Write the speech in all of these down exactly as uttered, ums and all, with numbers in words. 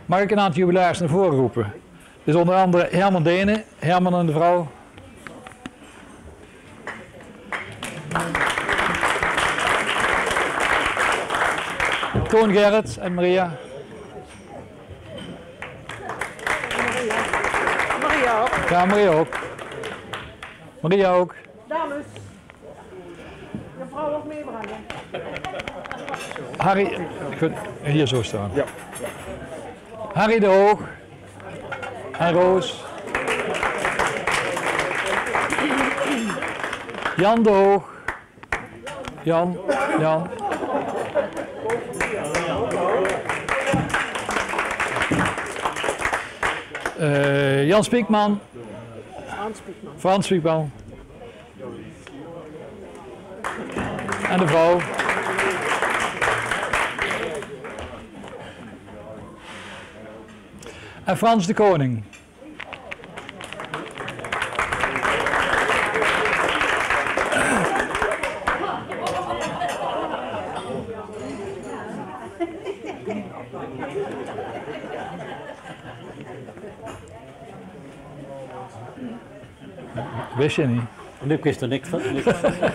Mag ik een aantal jubilarissen naar voren roepen? Dus onder andere Herman Denen, Herman en de vrouw. Toon Gerrits en Maria. Maria ook. Ja, Maria ook. Maria ook. Dames. Je vrouw ook meebrengen. Harry, goed, hier zo staan. Ja. Harry de Hoog en Roos. Jan de Hoog. Jan, Jan. Uh, Jan Spiekman. Frans Spiekman. Frans Spiekman. En de vrouw. En Frans de Koning. Wist je niet? En ik wist er niks van. Niks.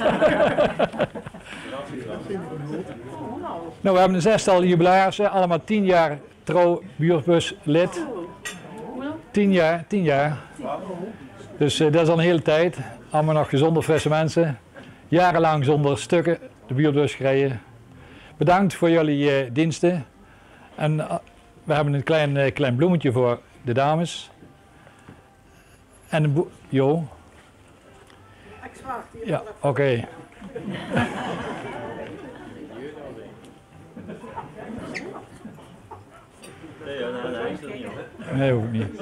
Nou, we hebben een zestal jubilarissen, allemaal tien jaar trouw buurtbus lid. Tien jaar, tien jaar. Dus uh, dat is al een hele tijd. Allemaal nog gezonde, frisse mensen. Jarenlang zonder stukken de buurtbus gereden. Bedankt voor jullie uh, diensten. En uh, we hebben een klein, uh, klein bloemetje voor de dames. En een boe... Jo. Ja, oké. Okay. Nee, hoeft niet.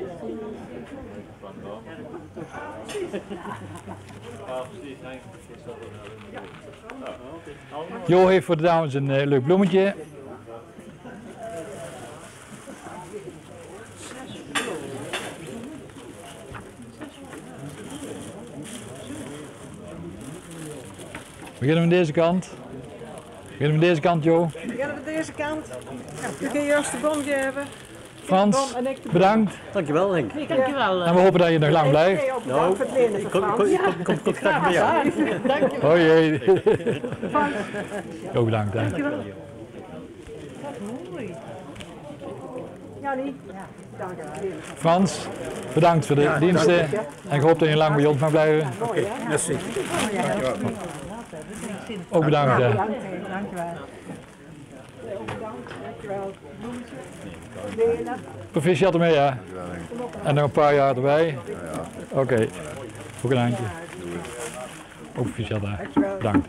Jo heeft voor de dames een uh, leuk bloemetje. Beginnen we aan deze kant. Beginnen we aan deze kant, Jo. Beginnen we aan deze kant. Je kunt eerst de bon geven. Frans, bedankt. Dankjewel, Henk. Nee, dankjewel. En we hopen dat je nog lang blijft. Nou, ik kom, kom, kom, kom straks bij jou. Dankjewel. Oh jee. Ook bedankt. Hè. Dankjewel. Jannie. Frans, bedankt voor de ja, diensten. En ik hoop dat je lang bij ons mag blijven. Oké, okay, merci. Ook bedankt. Hè. Dankjewel. Dankjewel. Proficiat ermee, ja. En nog een paar jaar erbij. Oké, okay. Ook een handje. Ook proficiat daar. Bedankt.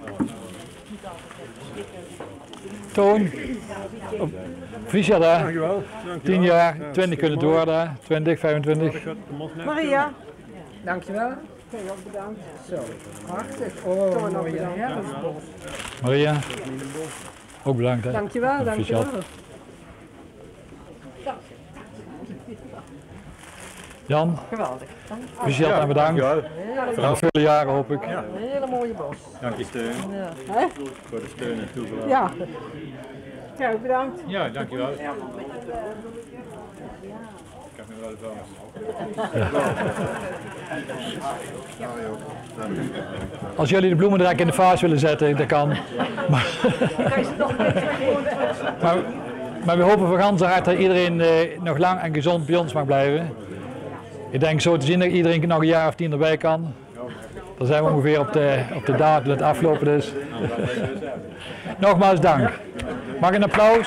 Toon. Proficiat daar. Dankjewel. tien jaar, twintig kunnen door daar. twintig, vijfentwintig. Maria. Dankjewel. Bedankt. Zo, prachtig. Oh, mooi. Maria. Ook bedankt. Hè. Dankjewel, dankjewel. Jan. Geweldig. Proficiat ja, en bedankt. Voor nog vele jaren hoop ik. Ja. Een hele mooie bos. Dank je steun. Ja. Voor de steun en toeverlaat. Ja. Ja, bedankt. Ja, dankjewel. Ik heb me wel eens ja. Als jullie de bloemen direct in de vaas willen zetten, dat kan. Maar, maar, maar we hopen van ganse harte dat iedereen eh, nog lang en gezond bij ons mag blijven. Ik denk zo te zien dat iedereen nog een jaar of tien erbij kan. Dan zijn we ongeveer op de, op de datum dat het afgelopen is. Nogmaals dank. Mag een applaus?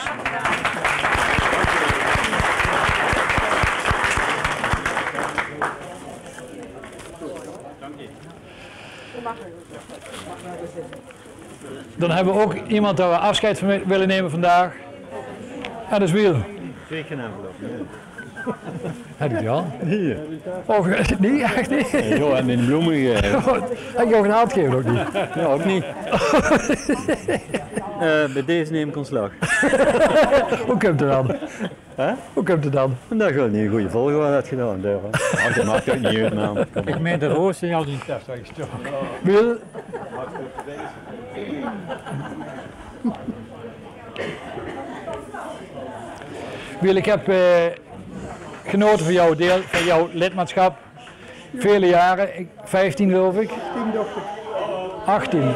Dan hebben we ook iemand dat we afscheid van willen nemen vandaag. En dat is Wiel. Kreeg geen envelop. Heb ik die al? Hier. Oh, niet? Echt niet? Nee, joh, en in de bloemen gegeven. Heb je ook een hand gegeven ook niet? Ja, ook niet. uh, bij deze neem ik ontslag. Hoe komt het dan? Huh? Hoe komt het dan? Dat is wel niet een goede volgorde had gedaan. Ach, dat maakt ook niet uit, man. Ik meen de roos en al die test had gestoken. Wiel? Wiel, ik heb uh, genoten van jouw deel, van jouw lidmaatschap. Vele jaren, ik, vijftien geloof ik. achttien.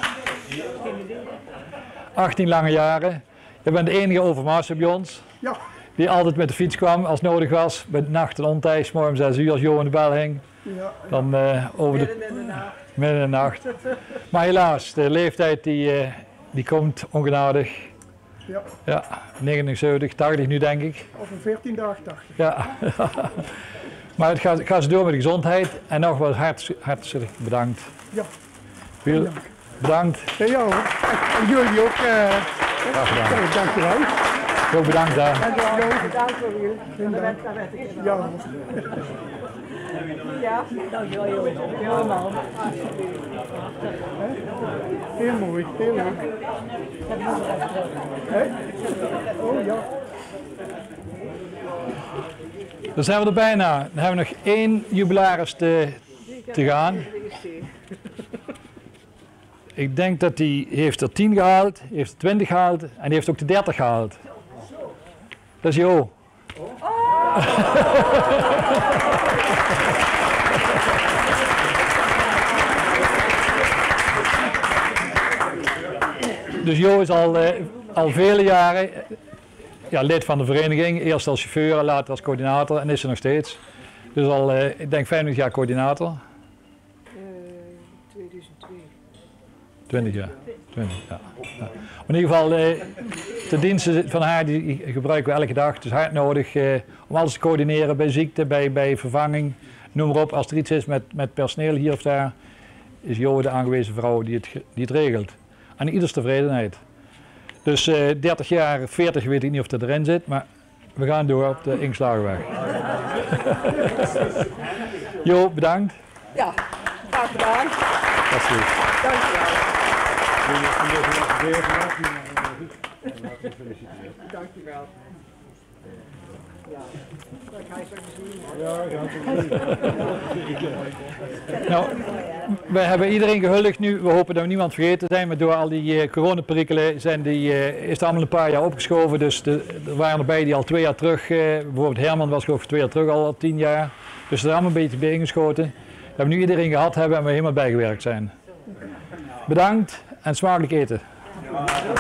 achttien lange jaren. Je bent de enige overmaster bij ons. Ja. Die altijd met de fiets kwam als nodig was. Bij nacht en ontijds, morgen om zes uur als Jo in de bel hing. Ja. Dan uh, over de, midden in de nacht. Maar helaas, de leeftijd die, uh, die komt ongenadig. Ja. Ja, negenenzeventig, tachtig nu denk ik. Over veertien dagen tachtig. Ja. Maar het gaat, gaat ze door met de gezondheid. En nogmaals hart, hartelijk bedankt. Ja. Wiel, bedankt. Ja, ja hoor. En jullie ook. Uh, Graag gedaan. ja, dankjewel. Jo, bedankt daar. Bedankt voor jullie. Ja hoor. Ja, dankjewel joh. Ja man. Heel mooi, heel leuk. Hè? Oh ja. Dan zijn we er bijna. Dan hebben we nog één jubilaris te, te gaan. Ik denk dat hij heeft er tien gehaald, heeft er twintig gehaald en die heeft ook de dertig gehaald. Dat is Jo. Dus Jo is al, uh, al vele jaren ja, lid van de vereniging. Eerst als chauffeur, later als coördinator en is er nog steeds. Dus al, uh, ik denk vijfentwintig jaar coördinator. Uh, tweeduizend twee. twintig jaar. twintig, ja. Ja. In ieder geval, uh, de diensten van haar die gebruiken we elke dag. Het is hard nodig uh, om alles te coördineren bij ziekte, bij, bij vervanging. Noem maar op, als er iets is met, met personeel hier of daar, is Jo de aangewezen vrouw die het, die het regelt. En ieders tevredenheid. Dus uh, dertig jaar, veertig weet ik niet of dat erin zit, maar we gaan door op de ingeslagen weg. Jo, bedankt. Ja, graag gedaan. Alsjeblieft. Dankjewel. Dankjewel. Nou, we hebben iedereen gehuldigd nu. We hopen dat we niemand vergeten zijn, maar door al die uh, coronaperikelen zijn die, uh, is het allemaal een paar jaar opgeschoven. Dus de, er waren erbij die al twee jaar terug, uh, bijvoorbeeld Herman was geloof ik twee jaar terug al, al tien jaar. Dus er is allemaal een beetje bij ingeschoten. Dat we nu iedereen gehad hebben en we helemaal bijgewerkt zijn. Bedankt en smakelijk eten.